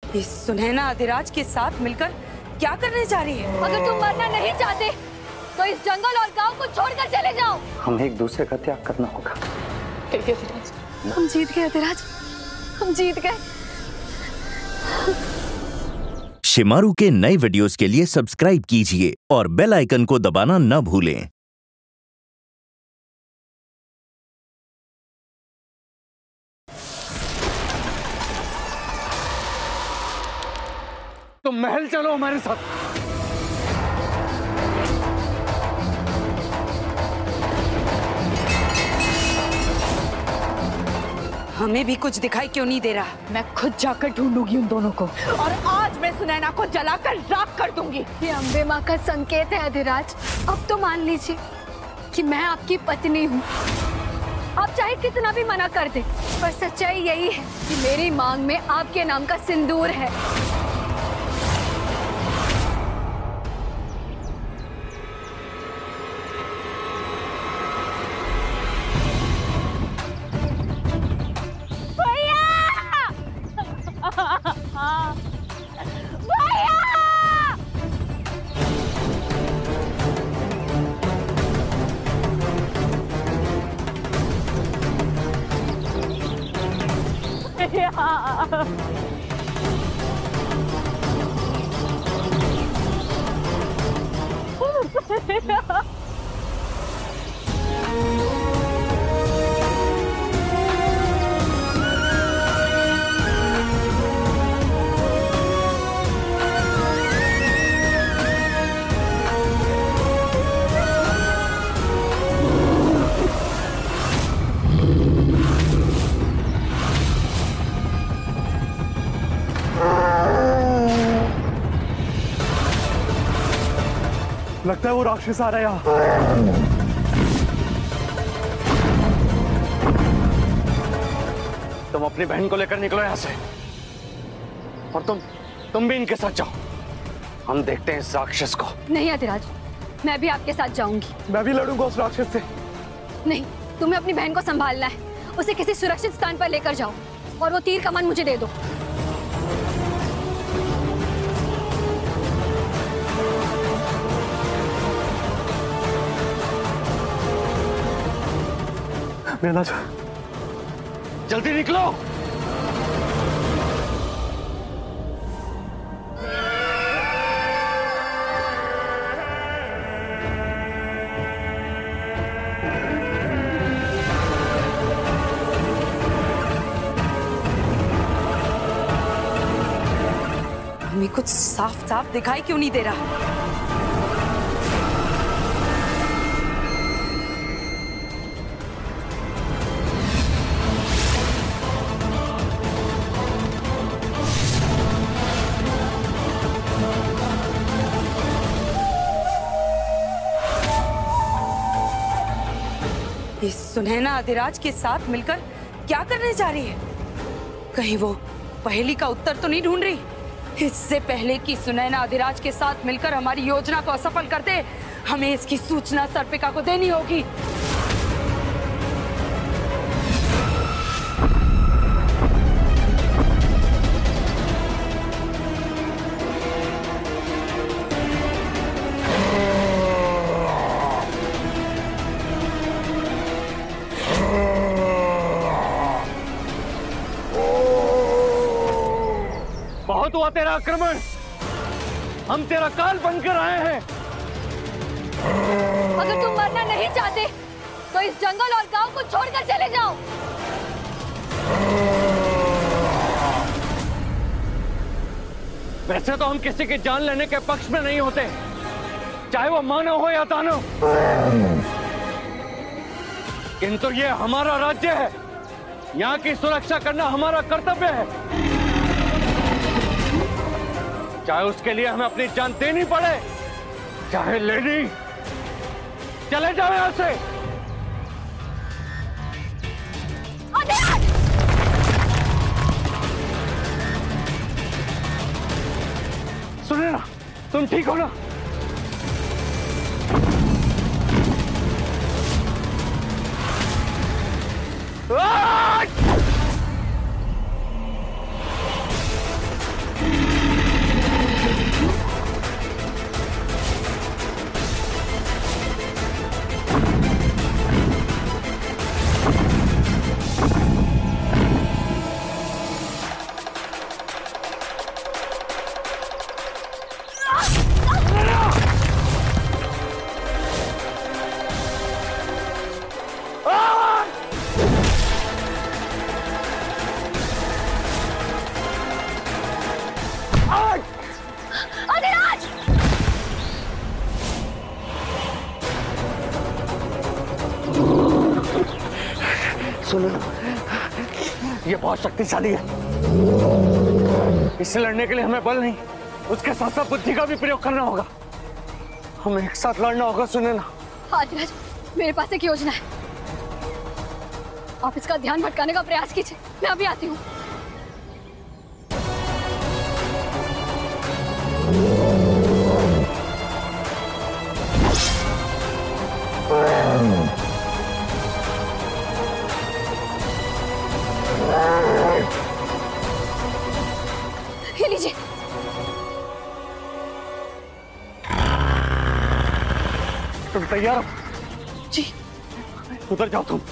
इस सुनैना अधिराज के साथ मिलकर क्या करने जा रही है? अगर तुम मरना नहीं चाहते तो इस जंगल और गांव को छोड़कर चले जाओ। हमें एक दूसरे का त्याग करना होगा। हम जीत गए अधिराज, हम जीत गए। शिमारू के नए वीडियोस के लिए सब्सक्राइब कीजिए और बेल आइकन को दबाना न भूलें। तुम महल चलो हमारे साथ। हमें भी कुछ दिखाई क्यों नहीं दे रहा? मैं खुद जाकर ढूंढूंगी उन दोनों को और आज मैं सुनैना को जलाकर राख कर दूंगी। ये अम्बे माँ का संकेत है अधिराज। अब तो मान लीजिए कि मैं आपकी पत्नी हूँ। आप चाहे कितना भी मना कर दे, पर सच्चाई यही है कि मेरी मांग में आपके नाम का सिंदूर है। लगता है वो राक्षस आ रहा है यहाँ। तुम अपनी बहन को लेकर निकलो यहाँ से, और तुम भी इनके साथ जाओ। हम देखते हैं इस राक्षस को। नहीं अधिराज, मैं भी आपके साथ जाऊंगी। मैं भी लड़ूंगा उस राक्षस से। नहीं, तुम्हें अपनी बहन को संभालना है। उसे किसी सुरक्षित स्थान पर लेकर जाओ और वो तीर कमान मुझे दे दो। मेरा जल्दी निकलो। हमें कुछ साफ साफ दिखाई क्यों नहीं दे रहा? इस सुनैना अधिराज के साथ मिलकर क्या करने जा रही है? कहीं वो पहेली का उत्तर तो नहीं ढूंढ रही? इससे पहले कि सुनैना अधिराज के साथ मिलकर हमारी योजना को असफल कर दे, हमें इसकी सूचना सर्पिका को देनी होगी। बहुत हुआ तेरा आक्रमण, हम तेरा काल बनकर आए हैं। अगर तुम मरना नहीं चाहते तो इस जंगल और गांव को छोड़कर चले जाओ। वैसे तो हम किसी की जान लेने के पक्ष में नहीं होते, चाहे वो मानव हो या दानव, किंतु ये हमारा राज्य है, यहाँ की सुरक्षा करना हमारा कर्तव्य है। चाहे उसके लिए हमें अपनी जान देनी पड़े, चाहे लेनी। चले जाओ यहां से। सुने ना, तुम ठीक हो ना? अधिराज! सुनो, ये बहुत शक्तिशाली है। इससे लड़ने के लिए हमें बल नहीं, उसके साथ साथ बुद्धि का भी प्रयोग करना होगा। हमें एक साथ लड़ना होगा। सुने ना अधिराज, मेरे पास एक योजना है। आप इसका ध्यान भटकाने का प्रयास कीजिए, मैं अभी आती हूँ। ये लीजिए। तुम तैयार हो? जी। उधर जाओ तुम।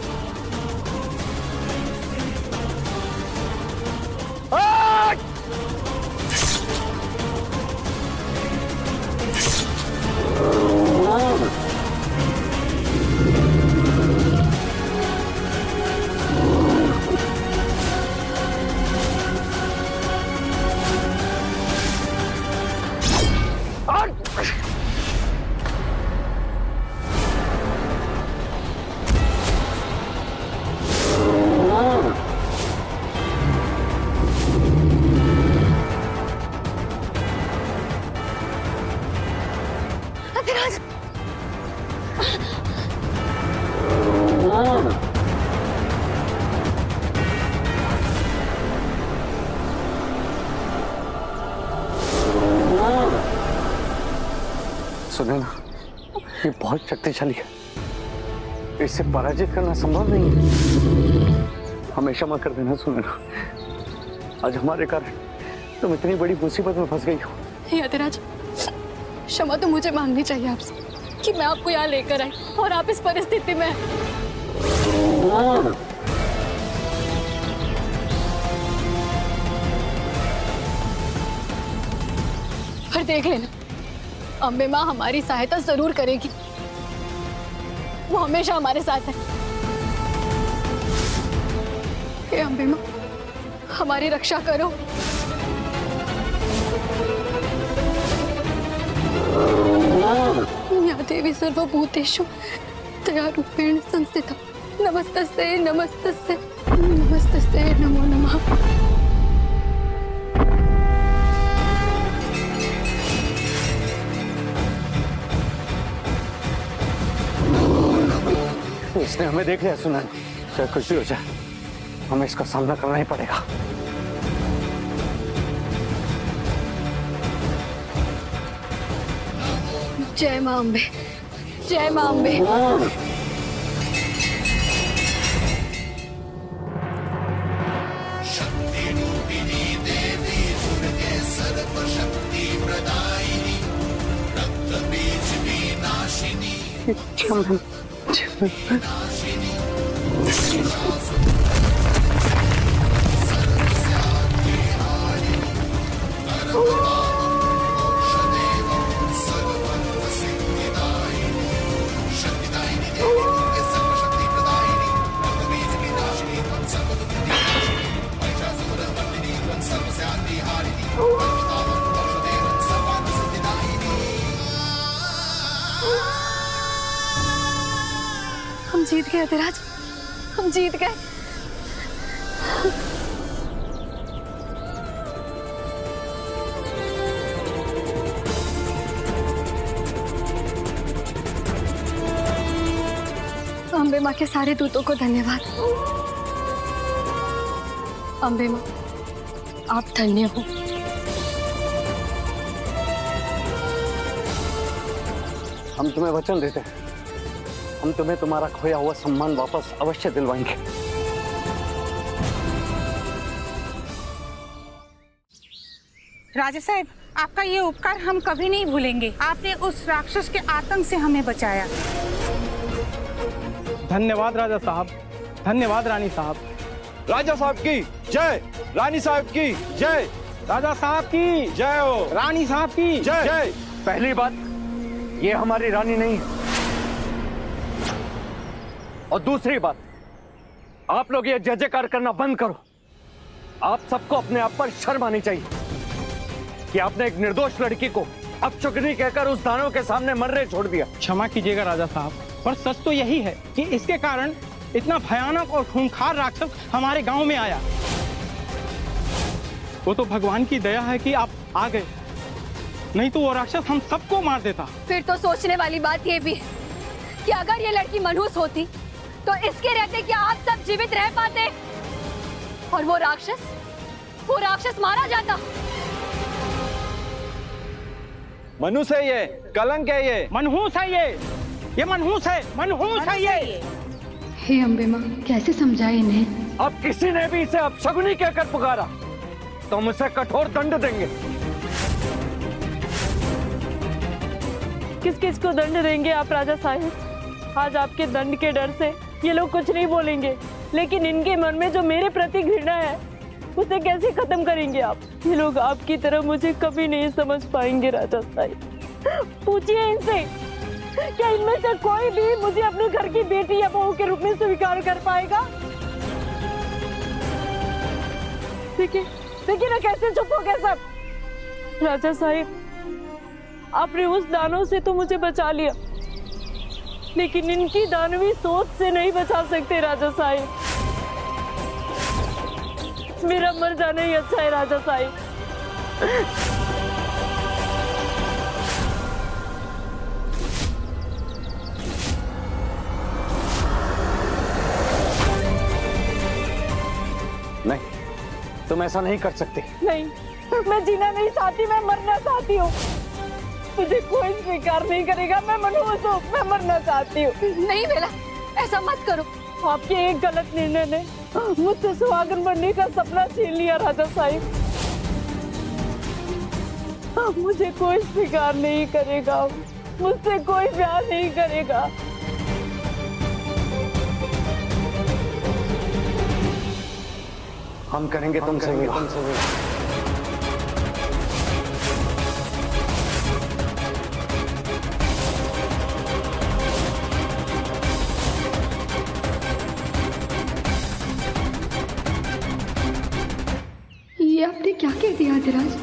सुने ना, ये बहुत शक्तिशाली है, इससे पराजित करना संभव नहीं है। हमें क्षमा कर देना। सुने ना, आज हमारे कारण तुम इतनी बड़ी मुसीबत में फंस गई हो। हे अधिराज, क्षमा तो मुझे मांगनी चाहिए आपसे कि मैं आपको यहाँ लेकर आई और आप इस परिस्थिति में। पर देख लेना, अम्बे माँ हमारी सहायता जरूर करेगी। वो हमेशा हमारे साथ है। हे अम्बे माँ, हमारी रक्षा करो। या देवी सर्वभूतेषु दयारूपेण संस्थिता। नमस्तस्ते नमस्तस्ते नमस्तस्ते नमो नमः। इसने हमें देख लिया। सुना, चाहे कुछ भी हो जाए, हमें इसका सामना करना ही पड़ेगा। जय मां अम्बे, जय मां अम्बे। हम जीत गए अधिराज, हम जीत गए। अम्बे माँ के सारे दूतों को धन्यवाद। अम्बे माँ, आप धन्य हो। हम तुम्हें वचन देते हैं, हम तुम्हें तुम्हारा खोया हुआ सम्मान वापस अवश्य दिलवाएंगे। राजा साहब, आपका ये उपकार हम कभी नहीं भूलेंगे। आपने उस राक्षस के आतंक से हमें बचाया। धन्यवाद राजा साहब, धन्यवाद रानी साहब। राजा साहब की जय, रानी साहब की जय। राजा साहब की जय हो, रानी साहब की जय जय। पहली बात, ये हमारी रानी नहीं है, और दूसरी बात, आप लोग ये जय जयकार करना बंद करो। आप सबको अपने आप पर शर्म आनी चाहिए। कि आपने एक निर्दोष लड़की को अपशकुनी कहकर उस दानव के सामने मरने छोड़ दिया। क्षमा कीजिएगा राजा साहब, पर सच तो यही है कि इसके कारण इतना भयानक और खूंखार राक्षस हमारे गांव में आया। वो तो भगवान की दया है कि आप आ गए, नहीं तो वो राक्षस हम सबको मार देता। फिर तो सोचने वाली बात ये भी है कि अगर ये लड़की मनहूस होती तो इसके रहते क्या आप सब जीवित रह पाते और वो राक्षस मारा जाता। मनहूस है ये, कलंक है ये, मनहूस है ये मनहूस है ये। हे अम्बे माँ, कैसे समझाए इन्हें? अब किसी ने भी इसे अपशकुनी कहकर पुकारा तो हम उसे कठोर दंड देंगे। किस किस को दंड देंगे आप राजा साहिब? आज आपके दंड के डर से ये लोग कुछ नहीं बोलेंगे, लेकिन इनके मन में जो मेरे प्रति घृणा है उसे कैसे खत्म करेंगे आप? ये लोग आपकी तरह मुझे कभी नहीं समझ पाएंगे राजा साहिब। पूछिए इनसे, क्या इनमें से कोई भी मुझे अपने घर की बेटी या बहू के रूप में स्वीकार कर पाएगा? देखिए ना कैसे चुप हो गए सब। राजा साहिब, आपने उस दानव से तो मुझे बचा लिया, लेकिन इनकी दानवी सोच से नहीं बचा सकते राजा साहिब। मेरा मर जाना ही अच्छा है राजा साहिब। नहीं, तुम ऐसा नहीं कर सकती। नहीं, मैं जीना नहीं चाहती, मैं मरना चाहती हूँ। मुझे कोई स्वीकार नहीं करेगा, मैं मनहूस हूँ, मैं मरना चाहती हूँ। नहीं बेला, ऐसा मत करो। आपके एक गलत निर्णय ने मुझसे सुहागन बनने का सपना छीन लिया राजा साहिब। मुझे कोई स्वीकार नहीं करेगा, मुझसे कोई प्यार नहीं करेगा। हम करेंगे तुमसे विवाह। ये आपने क्या कह दिया अधिराज?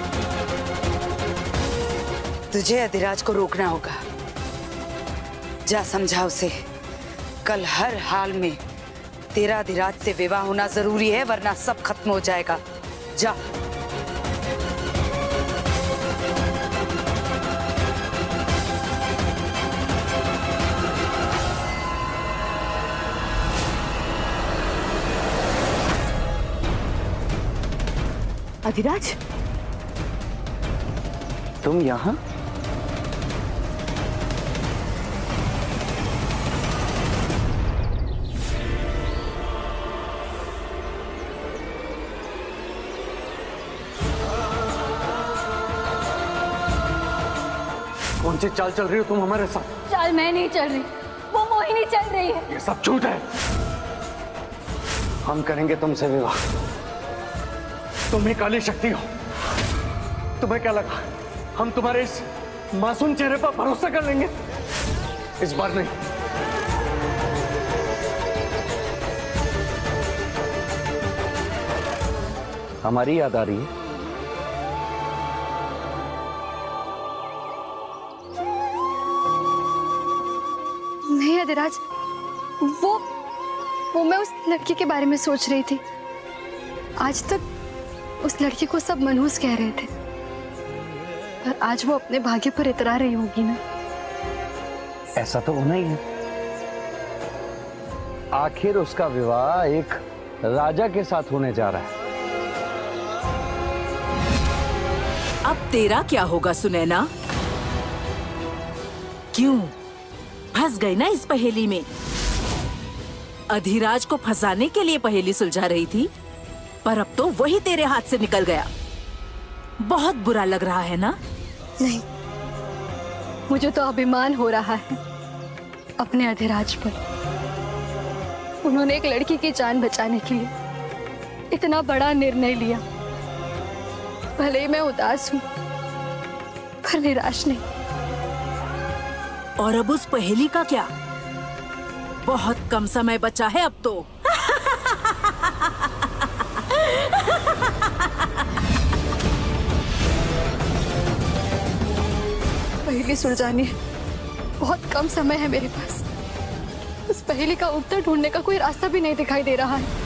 तुझे अधिराज को रोकना होगा। जा समझा उसे, कल हर हाल में तेरा अधिराज से विवाह होना जरूरी है, वरना सब खत्म हो जाएगा। जा। अधिराज, तुम यहाँ? कौन सी चाल चल रही हो तुम हमारे साथ? चाल मैं नहीं चल रही, वो मोहिनी चल रही है। ये सब झूठ है। हम करेंगे तुमसे विवाह। तुम ही काली शक्ति हो। तुम्हें क्या लगा हम तुम्हारे इस मासूम चेहरे पर भरोसा कर लेंगे? इस बार नहीं। हमारी याद आ रही है? नहीं अधिराज, वो मैं उस लड़की के बारे में सोच रही थी। आज तक उस लड़की को सब मनहूस कह रहे थे, पर आज वो अपने भाग्य पर इतरा रही होगी ना। ऐसा तो होना ही है। आखिर उसका विवाह एक राजा के साथ होने जा रहा है। अब तेरा क्या होगा सुनैना? क्यों फंस गई ना इस पहेली में? अधिराज को फंसाने के लिए पहेली सुलझा रही थी, पर अब तो वही तेरे हाथ से निकल गया। बहुत बुरा लग रहा है ना? नहीं, मुझे तो अभिमान हो रहा है अपने अधिराज पर। उन्होंने एक लड़की की जान बचाने के लिए इतना बड़ा निर्णय लिया। भले ही मैं उदास हूं, पर निराश नहीं। और अब उस पहेली का क्या? बहुत कम समय बचा है अब तो। पहेली सुलझानी है। बहुत कम समय है मेरे पास। उस पहेली का उत्तर ढूंढने का कोई रास्ता भी नहीं दिखाई दे रहा है।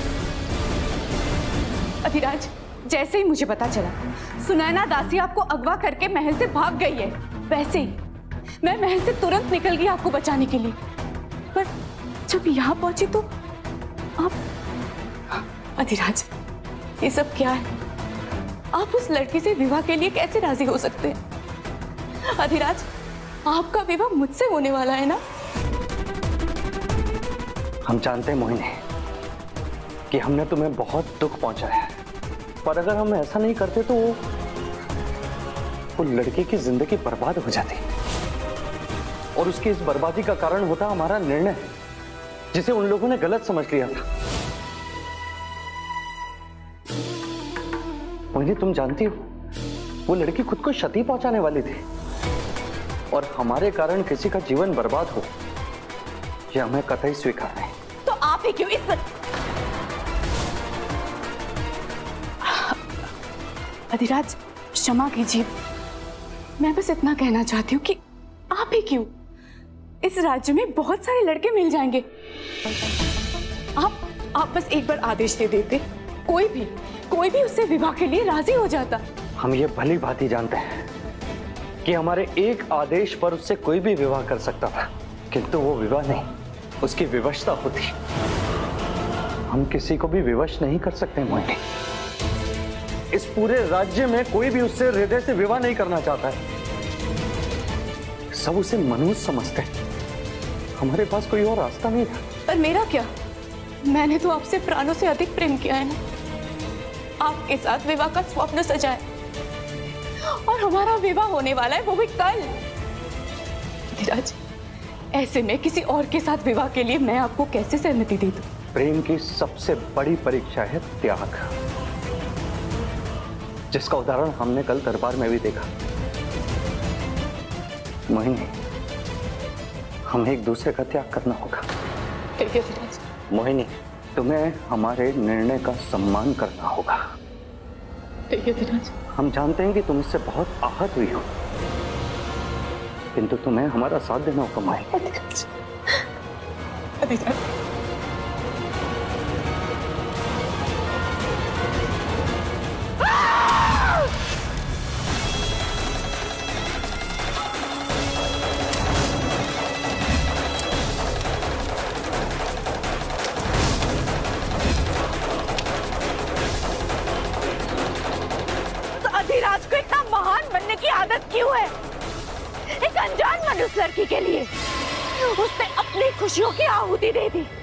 अधिराज, जैसे ही मुझे पता चला सुनैना दासी आपको अगवा करके महल से भाग गई है, वैसे ही मैं महल से तुरंत निकल गई आपको बचाने के लिए। पर जब यहाँ पहुंची तो आप... अधिराज, ये सब क्या है? आप उस लड़की से विवाह के लिए कैसे राजी हो सकते हैं? अधिराज, आपका विवाह मुझसे होने वाला है ना? हम जानते हैं मोहिनी कि हमने तुम्हें बहुत दुख पहुंचाया है, पर अगर हम ऐसा नहीं करते तो वो लड़के की जिंदगी बर्बाद हो जाती और उसकी इस बर्बादी का कारण होता हमारा निर्णय, जिसे उन लोगों ने गलत समझ लिया था। मोहिनी, तुम जानती हो वो लड़की खुद को क्षति पहुंचाने वाली थी और हमारे कारण किसी का जीवन बर्बाद हो, यह हमें कतई स्वीकार नहीं। तो आप ही क्यों इस... अधिराज, क्षमा कीजिए, मैं बस इतना कहना चाहती हूँ कि आप ही क्यों, इस राज्य में बहुत सारे लड़के मिल जाएंगे। आप बस एक बार आदेश दे देते, कोई भी उससे विवाह के लिए राजी हो जाता। हम ये भली भांति जानते हैं कि हमारे एक आदेश पर उससे कोई भी विवाह कर सकता था, किंतु वो विवाह नहीं, उसकी विवशता होती। हम किसी को भी विवश नहीं कर सकते मोहिनी। इस पूरे राज्य में कोई भी उससे हृदय से विवाह नहीं करना चाहता है। सब उसे मनुष्य समझते हैं। हमारे पास कोई और रास्ता नहीं था। पर मेरा क्या? मैंने तो आपसे प्राणों से अधिक प्रेम किया है ना। आपके साथ विवाह का स्वप्न सजाया और हमारा विवाह होने वाला है, वो भी कल। धीरज, ऐसे में किसी और के साथ विवाह के लिए मैं आपको कैसे सहमति दे दूं? प्रेम की सबसे बड़ी परीक्षा है त्याग, जिसका उदाहरण हमने कल दरबार में भी देखा। मोहिनी, हमें एक दूसरे का त्याग करना होगा। ठीक है धीरज। मोहिनी, तुम्हें हमारे निर्णय का सम्मान करना होगा। ठीक है धीरज। हम जानते हैं कि तुम इससे बहुत आहत हुई हो, किंतु तुम्हें हमारा साथ देना होगा मोहिनी। अधिराज को इतना महान बनने की आदत क्यों है? एक अनजान मनुष्य लड़की के लिए उसने अपनी खुशियों की आहुति दे दी।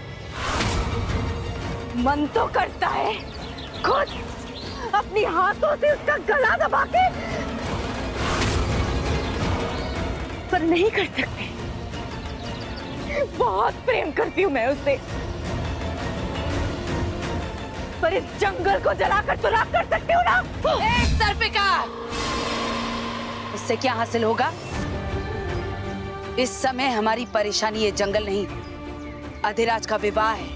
मन तो करता है खुद अपनी हाथों से उसका गला दबा के, पर नहीं कर सकते। बहुत प्रेम करती हूँ मैं उससे, पर इस जंगल को जलाकर तो राख कर सकती हूँ ना। एक सर्पिकार, इससे क्या हासिल होगा? इस समय हमारी परेशानी ये जंगल नहीं, अधिराज का विवाह है।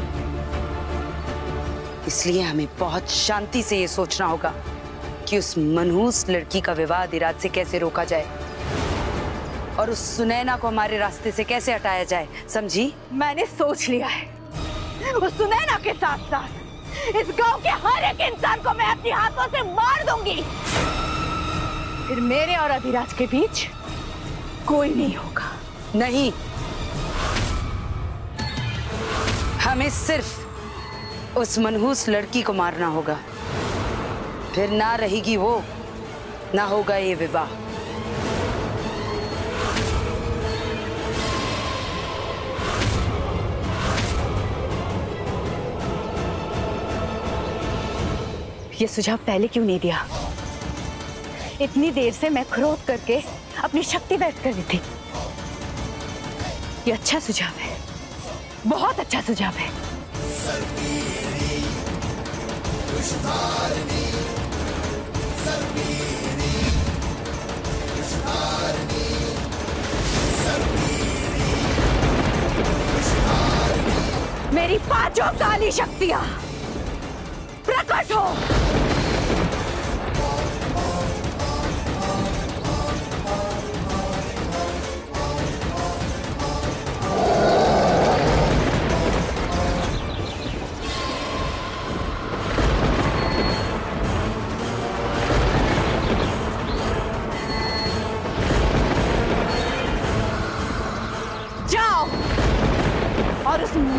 इसलिए हमें बहुत शांति से ये सोचना होगा कि उस मनहूस लड़की का विवाह अधिराज से कैसे रोका जाए और उस सुनैना को हमारे रास्ते से कैसे हटाया जाए, समझी? मैंने सोच लिया है, उस सुनैना के साथ साथ इस गांव के हर एक इंसान को मैं अपने हाथों से मार दूंगी। फिर मेरे और अधिराज के बीच कोई नहीं होगा। नहीं, हमें सिर्फ उस मनहूस लड़की को मारना होगा, फिर ना रहेगी वो, ना होगा ये विवाह। ये सुझाव पहले क्यों नहीं दिया? इतनी देर से मैं क्रोध करके अपनी शक्ति व्यक्त कर रही थी। ये अच्छा सुझाव है, बहुत अच्छा सुझाव है। मेरी पांचों काली शक्तियां प्रकट हो।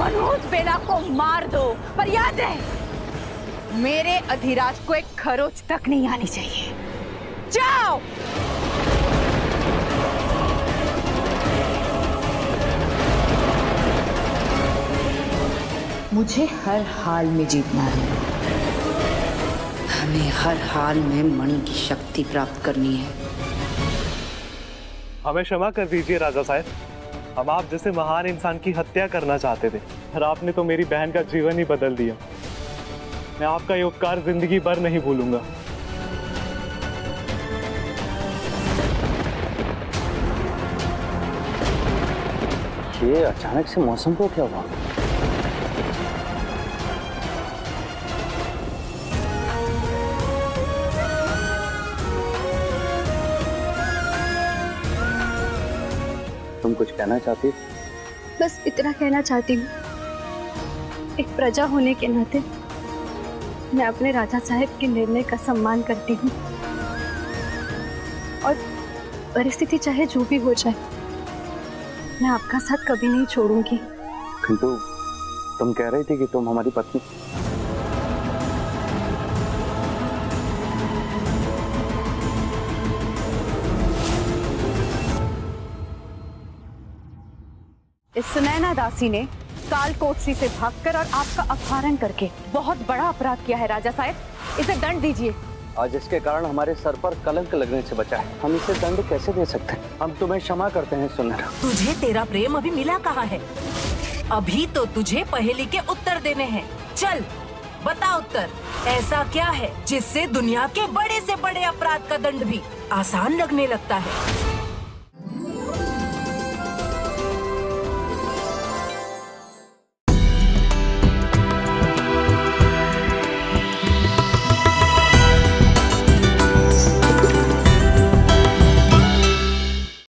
मनोज बेला को मार दो, पर याद रहे मेरे अधिराज को एक खरोच तक नहीं आनी चाहिए। जाओ। मुझे हर हाल में जीतना है। हमें हर हाल में मणि की शक्ति प्राप्त करनी है। हमें क्षमा कर दीजिए राजा साहब, हम आप जैसे महान इंसान की हत्या करना चाहते थे, और आपने तो मेरी बहन का जीवन ही बदल दिया। मैं आपका ये उपकार जिंदगी भर नहीं भूलूंगा। ये अचानक से मौसम को क्या हुआ? तुम कुछ कहना चाहती? बस इतना कहना चाहती हूँ, एक प्रजा होने के नाते मैं अपने राजा साहब के निर्णय का सम्मान करती हूँ, और परिस्थिति चाहे जो भी हो जाए मैं आपका साथ कभी नहीं छोड़ूंगी। किंतु तुम कह रही थी कि तुम हमारी पत्नी। इस सुनैना दासी ने काल कोठरी से भागकर और आपका अपहरण करके बहुत बड़ा अपराध किया है राजा साहब, इसे दंड दीजिए। आज इसके कारण हमारे सर पर कलंक लगने से बचा है, हम इसे दंड कैसे दे सकते हैं? हम तुम्हें क्षमा करते हैं सुनैना। तुझे तेरा प्रेम अभी मिला कहाँ है? अभी तो तुझे पहेली के उत्तर देने हैं। चल बता उत्तर, ऐसा क्या है जिससे दुनिया के बड़े से बड़े अपराध का दंड भी आसान लगने लगता है?